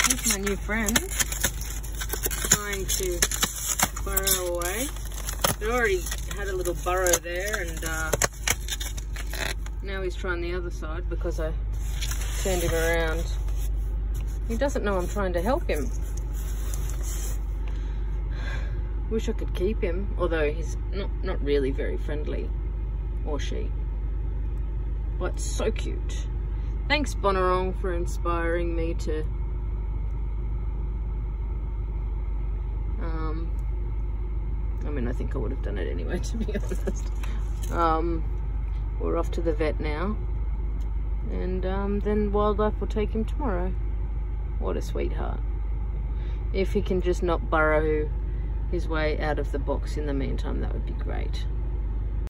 Here's my new friend trying to burrow away. It already had a little burrow there, and now he's trying the other side because I turned him around. He doesn't know I'm trying to help him. Wish I could keep him, although he's not really very friendly, or she. But so cute. Thanks, Bonorong, for inspiring me to I mean, I think I would have done it anyway, to be honest. We're off to the vet now, and then Wildlife will take him tomorrow. What a sweetheart. If he can just not burrow his way out of the box in the meantime, that would be great.